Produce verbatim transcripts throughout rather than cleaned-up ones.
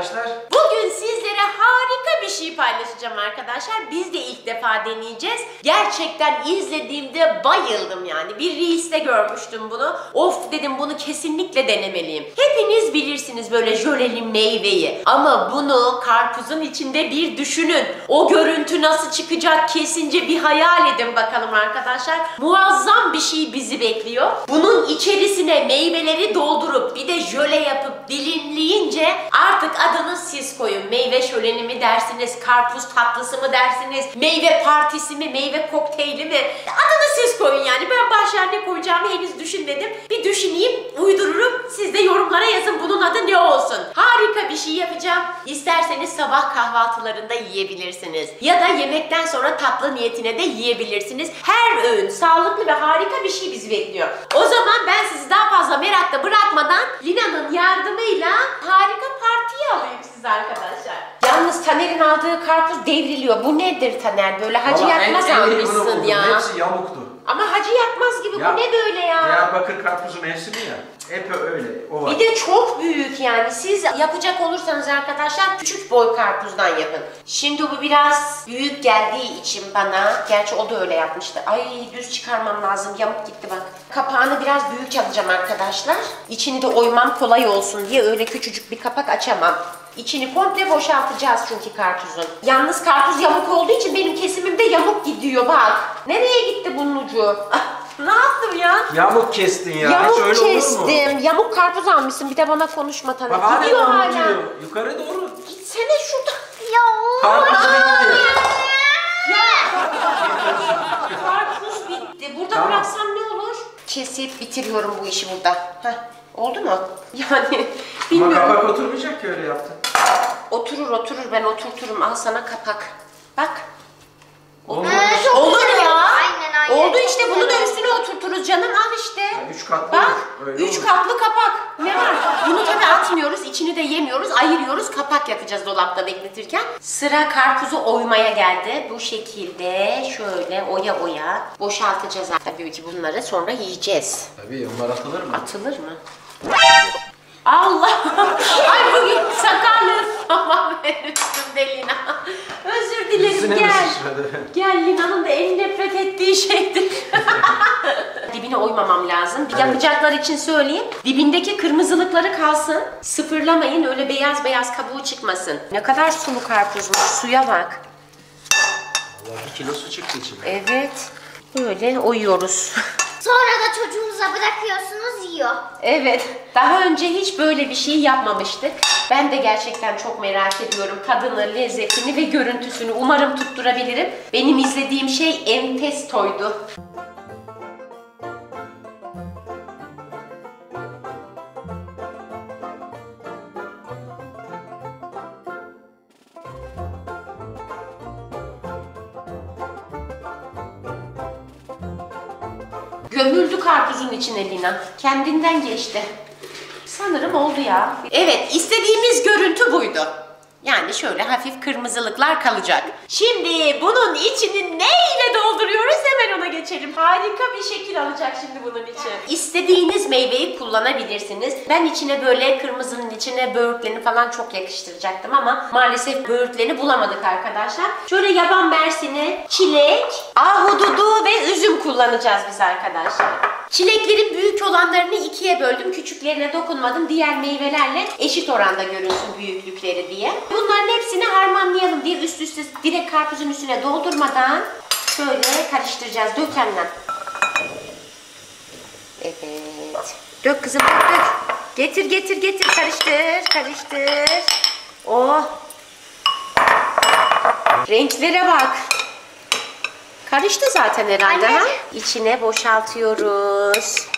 arkadaşlar? Bugün sizlere harika bir şey paylaşacağım arkadaşlar. Biz de ilk defa deneyeceğiz. Gerçekten izlediğimde bayıldım yani. Bir Reels'te görmüştüm bunu. Of dedim, bunu kesinlikle denemeliyim. Hepiniz bilirsiniz böyle jöleli meyveyi. Ama bunu karpuzun içinde bir düşünün. O görüntü nasıl çıkacak kesince bir hayal edin bakalım arkadaşlar. Muazzam bir şey bizi bekliyor. Bunun içerisine meyveleri doldurup bir de jöle yapıp dilimleyince artık adını siz koyun. Meyve şöleni mi dersiniz, karpuz tatlısı mı dersiniz, meyve partisi mi, meyve kokteyli mi? Adını siz koyun yani. Ben başa ne koyacağımı henüz düşünmedim. Bir düşüneyim, uydururum. Siz de yorumlara yazın bunun adı ne olsun. Harika bir şey yapacağım. İsterseniz sabah kahvaltılarında yiyebilirsiniz. Ya da yemekten sonra tatlı niyetine de yiyebilirsiniz. Her öğün sağlıklı ve harika bir şey bizi bekliyor. O zaman ben sizi daha fazla merakla bırakmadan Lina'nın yardımıyla harika partiye alayım size arkadaşlar. Yalnız Taner'in aldığı karpuz devriliyor. Bu nedir Taner? Böyle Hacı Vallahi Yakmaz en- en iyi bunu almışsın buldum. ya. Hepsi yamuktu. Ama Hacı Yakmaz gibi Ya, bu ne böyle ya? Diyarbakır karpuzu mevsimi ya. Hep öyle. O var. Bir de çok büyük yani. Siz yapacak olursanız arkadaşlar küçük boy karpuzdan yapın. Şimdi bu biraz büyük geldiği için bana, gerçi o da öyle yapmıştı. Ay düz çıkarmam lazım. Yamuk gitti bak. Kapağını biraz büyük alacağım arkadaşlar. İçini de oymam kolay olsun diye öyle küçücük bir kapak açamam. İçini komple boşaltacağız çünkü karpuzun. Yalnız karpuz yamuk olduğu için benim kesimimde yamuk gidiyor bak. Nereye gitti bunun ucu? Ne yaptım ya? Yamuk kestin ya. Yamuk Hiç öyle olur mu? kestim. Yamuk karpuz almışsın. Bir de bana konuşma Taner. Bak hala Gidiyor yamuk hala. gidiyor. Yukarı doğru. Gitsene şuradan. Ya. Karpuz bitti. Ya. Karpuz bitti. Burada Tamam. bıraksam ne olur? Kesip bitiriyorum bu işi burada. Heh. Oldu mu? Yani Ama bilmiyorum. kapak oturmayacak ki öyle yaptın. Oturur oturur, ben oturturum. Al sana kapak. Bak. Olmadı. Ee, çok Olur güzel ya. oldu. Aynen, aynen. Oldu Çok işte, güzel bunu da oldu. üstüne oturturuz canım, al işte. Yani üç katlı Bak, olur. Öyle üç olur. katlı kapak. Ne var? Bunu tabii atmıyoruz, içini de yemiyoruz, ayırıyoruz, kapak yapacağız dolapta bekletirken. Sıra karpuzu oymaya geldi. Bu şekilde şöyle oya oya boşaltacağız. Tabii ki bunları sonra yiyeceğiz. Tabii onlar atılır mı? Atılır mı? Allah! Ay bugün sakarlığın tamamen üstümde Lina. Özür dilerim, Üstüne mi gel. sıçradı? Gel, Lina'nın da en nefret ettiği şeydir. Dibine oymamam lazım. Evet. Yapacaklar için söyleyeyim. Dibindeki kırmızılıkları kalsın. Sıfırlamayın, öyle beyaz beyaz kabuğu çıkmasın. Ne kadar sulu karpuzmuş, suya bak. Vallahi bir kilo su çıktı içine. Evet. Böyle oyuyoruz. Sonra da çocuğunuza bırakıyorsunuz, yiyor. Evet. Daha önce hiç böyle bir şey yapmamıştık. Ben de gerçekten çok merak ediyorum tadını, lezzetini ve görüntüsünü. Umarım tutturabilirim. Benim izlediğim şey Entesto'ydu. Gömüldü karpuzun içine Lina. Kendinden geçti. Sanırım oldu ya. Evet, istediğimiz görüntü buydu. Yani şöyle hafif kırmızılıklar kalacak. Şimdi bunun içini neyle dolduruyoruz, hemen ona geçelim. Harika bir şekil alacak şimdi bunun içi. İstediğiniz meyveyi kullanabilirsiniz. Ben içine böyle kırmızının içine böğürtleni falan çok yakıştıracaktım ama maalesef böğürtleni bulamadık arkadaşlar. Şöyle yaban mersini, çilek, ahududu ve üzüm kullanacağız biz arkadaşlar. Çileklerin büyük olanlarını ikiye böldüm. Küçüklerine dokunmadım. Diğer meyvelerle eşit oranda görünsün büyüklükleri diye. Bunların hepsini harmanlayalım diye üst üste direkt karpuzun üstüne doldurmadan şöyle karıştıracağız. Dök hemen. Evet. Dök kızım, dök dök. Getir getir getir. Karıştır karıştır. Oh. Renklere bak. Karıştı zaten herhalde. Anne. Ha? İçine boşaltıyoruz.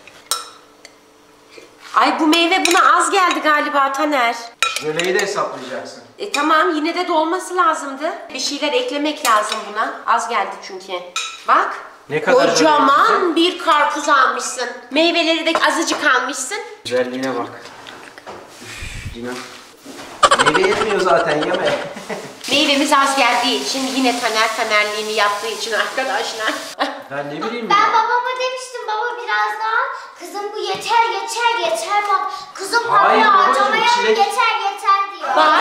Ay bu meyve buna az geldi galiba Taner. Jöleyi de hesaplayacaksın. E tamam, yine de dolması lazımdı. Bir şeyler eklemek lazım buna. Az geldi çünkü. Bak. Ne kadar kocaman bir karpuz almışsın. Meyveleri de azıcık almışsın. Güzelliğine bak. Üf, Lina. Meyve yetmiyor zaten, yeme. Meyvemiz az geldiği için yine Taner Tanerliğini yaptığı için arkadaşlar. Ben ne bileyim Ben ya. babama demiştim, baba biraz daha. Kızım bu yeter yeter yeter bak. Kızım Hayır parayı babacığım, harcamaya çilek- yeter yeter diyor. Bak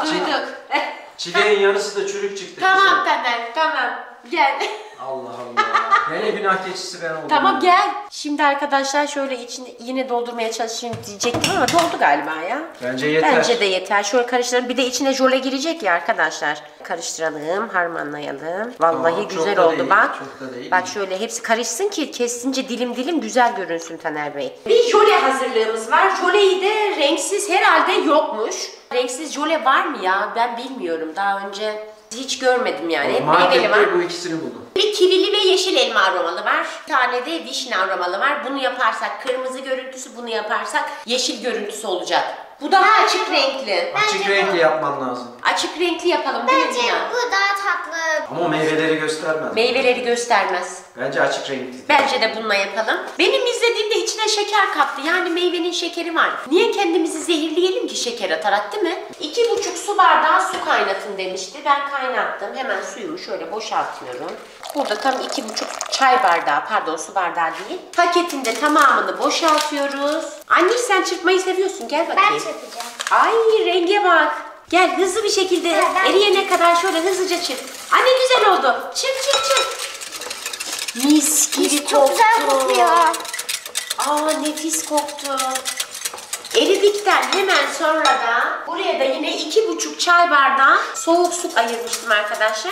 Duyduk. Çileğin yarısı da çürük çıktı. Tamam Taner, tamam. Gel. Allah Allah. Yine günah keçisi ben oldum. Tamam gel. Şimdi arkadaşlar şöyle içini yine doldurmaya çalışayım diyecektim ama doldu galiba ya. Bence yeter. Bence de yeter. Şöyle karıştıralım. Bir de içine jöle girecek ya arkadaşlar. Karıştıralım, harmanlayalım. Vallahi Tamam, güzel çok da oldu değil, bak. çok da değil. Bak şöyle hepsi karışsın ki kesince dilim dilim güzel görünsün Taner Bey. Bir jöle hazırlığımız var. Jöleyi de renksiz herhalde yokmuş. Renksiz jöle var mı ya? Ben bilmiyorum. Daha önce hiç görmedim yani. Hep meyveli var. Markette bu ikisini buldum. Bir kivili ve yeşil elma aromalı var. Bir tane de vişne aromalı var. Bunu yaparsak kırmızı görüntüsü, bunu yaparsak yeşil görüntüsü olacak. Bu daha açık renkli. Açık Bence renkli bu. yapman lazım. Açık renkli yapalım değil mi Bence Dina? bu daha tatlı. Ama meyveleri göstermez. Meyveleri göstermez. Bence açık renkli. Bence de bununla yapalım. Benim izlediğimde içine şeker kattı. Yani meyvenin şekeri var. Niye kendimizi zehirleyelim ki şeker atarak değil mi? İki buçuk su bardağı su kaynatın demişti. Ben kaynattım. Hemen suyumu şöyle boşaltıyorum. Burada tam iki buçuk çay bardağı, pardon su bardağı değil. Paketinde tamamını boşaltıyoruz. Anne sen çırpmayı seviyorsun. Gel bakayım. Ben çırpacağım. Ay renge bak. Gel hızlı bir şekilde Ha, ben- eriyene kadar şöyle hızlıca çırp. Anne güzel oldu. Çırp çırp çırp. Mis gibi koktu. Çok güzel kokuyor. Aa nefis koktu. Eridikten hemen sonra da buraya da yine iki buçuk çay bardağı soğuk su ayırmıştım arkadaşlar.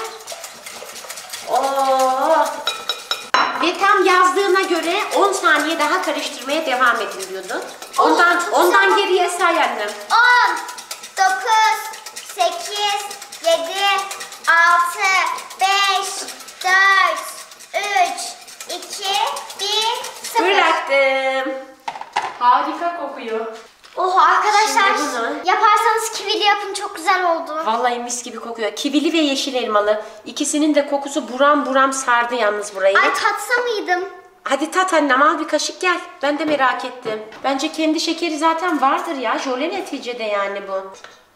Oo. Ve tam yazdığına göre on saniye daha karıştırmaya devam edin diyordu. Ondan çok ondan güzel. geriye say annem. on, dokuz, sekiz, yedi, altı, beş, dört, üç, iki, bir, sıfır. Bıraktım. Harika kokuyor. Oh arkadaşlar Şimdi bunu- yaparsanız kivili yapın, çok güzel oldu. Vallahi mis gibi kokuyor. Kivili ve yeşil elmalı. İkisinin de kokusu buram buram sardı yalnız burayı. Ay tatsa mıydım? Hadi tat annem al bir kaşık gel. Ben de merak ettim. Bence kendi şekeri zaten vardır ya. Jöle neticede yani bu.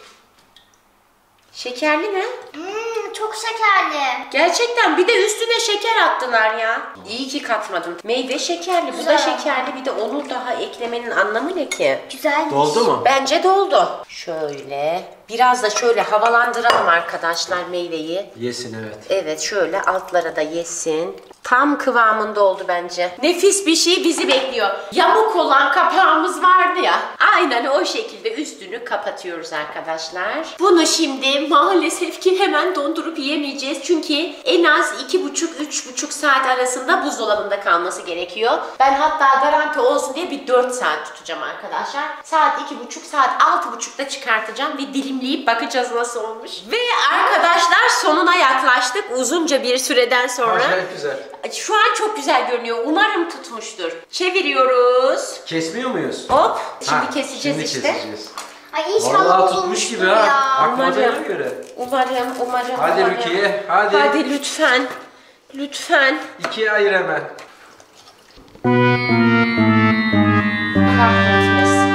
Şekerli mi? Hmm, çok şekerli. Gerçekten bir de üstüne şeker attılar ya. İyi ki katmadım. Meyve şekerli, bu da Güzel. şekerli. Bir de onu daha eklemenin anlamı ne ki? Güzelmiş. Doldu mu? Bence doldu. Şöyle. Biraz da şöyle havalandıralım arkadaşlar meyveyi. Yesin evet. Evet şöyle altlara da yesin. Tam kıvamında oldu bence. Nefis bir şey bizi bekliyor. Yamuk olan kapağımız vardı ya. Aynen o şekilde üstünü kapatıyoruz arkadaşlar. Bunu şimdi maalesef ki hemen dondurup yemeyeceğiz. Çünkü en az iki buçuk üç buçuk saat arasında buzdolabında kalması gerekiyor. Ben hatta garanti olsun diye bir dört saat tutacağım arkadaşlar. Saat iki buçuk saat altı buçukta çıkartacağım ve dilimleyip bakacağız nasıl olmuş. Ve arkadaşlar sonuna yaklaştık uzunca bir süreden sonra. Acayip güzel. Şu an çok güzel görünüyor. Umarım tutmuştur. Çeviriyoruz. Kesmiyor muyuz? Hop. Şimdi Ha, keseceğiz şimdi işte. keseceğiz. Ay inşallah Vallahi tutmuş gibi ha. ya. Akmadığına Umarım. göre. Umarım, umarım, Hadi umarım. Rukiye, hadi. Hadi lütfen. Lütfen. İkiye ayır hemen. Kahretmesin.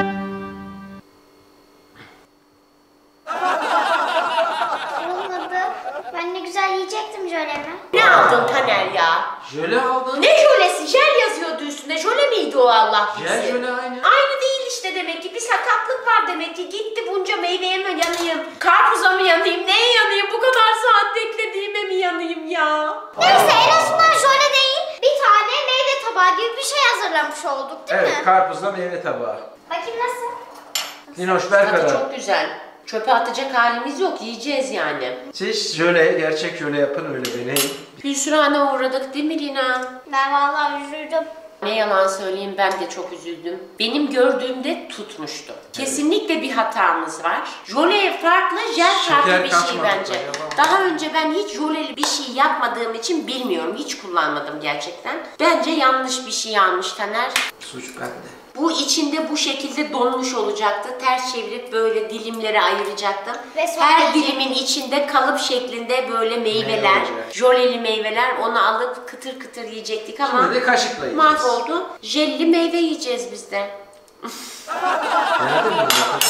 Olmadı. Ben ne güzel yiyecektim jölemi. Ne aldın Taner ya? Jöle aldın. Ne jölesi? Jel yazıyordu üstünde. Jöle miydi o Allah bilsin? Jel jöle aynı. Aynı değil işte demek ki. Bir sakatlık var demek ki. Gitti bunca meyveye mi yanayım? Karpuza mı yanayım? Neye yanayım? Bu kadar saat beklediğime mi yanayım ya? Neyse en azından jöle değil, bir tane meyve tabağı gibi bir şey hazırlamış olduk değil Evet, mi? karpuzla meyve tabağı. Bakayım nasıl? Dinoş ver Tadı kadar. çok güzel. Çöpe atacak halimiz yok. Yiyeceğiz yani. Siz jöle, gerçek jöle yapın öyle deneyin. Hüsrana uğradık değil mi Lina? Ben vallahi üzüldüm. Ne yalan söyleyeyim ben de çok üzüldüm. Benim gördüğümde tutmuştu. Kesinlikle bir hatamız var. Jöle farklı, jel Şeker farklı bir şey katmadık, bence. yapamadık. Daha önce ben hiç jöleli bir şey yapmadığım için bilmiyorum. Hiç kullanmadım gerçekten. Bence yanlış bir şey almış Taner. Suç bende. Bu içinde bu şekilde donmuş olacaktı. Ters çevirip böyle dilimlere ayıracaktım. Ve sonra Her yiyecek. dilimin içinde kalıp şeklinde böyle meyveler, Meyve olacak. jöleli meyveler. Onu alıp kıtır kıtır yiyecektik ama Şimdi de kaşıkla yiyeceğiz. mahvoldu. Jelli meyve yiyeceğiz biz de. Denedin mi? Yapacağız.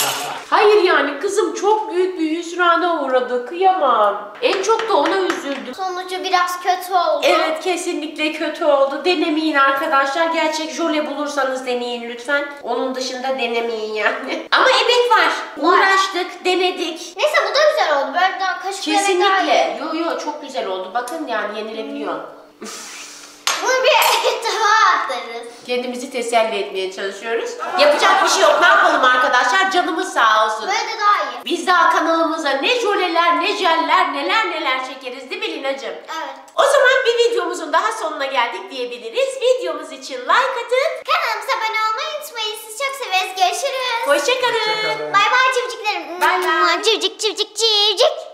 Hayır yani kızım çok büyük bir hüsrana uğradı. Kıyamam. En çok da ona üzüldüm. Sonucu biraz kötü oldu. Evet kesinlikle kötü oldu. Denemeyin arkadaşlar. Gerçek jöle bulursanız deneyin lütfen. Onun dışında denemeyin yani. Ama emek var. Uğraştık, denedik. Neyse bu da güzel oldu. Böyle daha kaşık yemek daha iyi. Kesinlikle. Yo yo çok güzel oldu. Bakın yani yenilebiliyor. Bunu bir tabağa atarız. Kendimizi teselli etmeye çalışıyoruz. Yapacak bir şey yok. Ne yapalım arkadaşlar? Canımız sağ olsun. Böyle de daha iyi. Biz daha kanalımıza ne jöleler, ne jeller, neler neler çekeriz değil mi Lina'cığım? Evet. O zaman bir videomuzun daha sonuna geldik diyebiliriz. Videomuz için like atın. Kanalımıza abone olmayı unutmayın. Sizi çok severiz. Görüşürüz. Hoşçakalın. Hoşçakalın. Bay bay civciklerim. Bay bay. Civcik civcik civcik.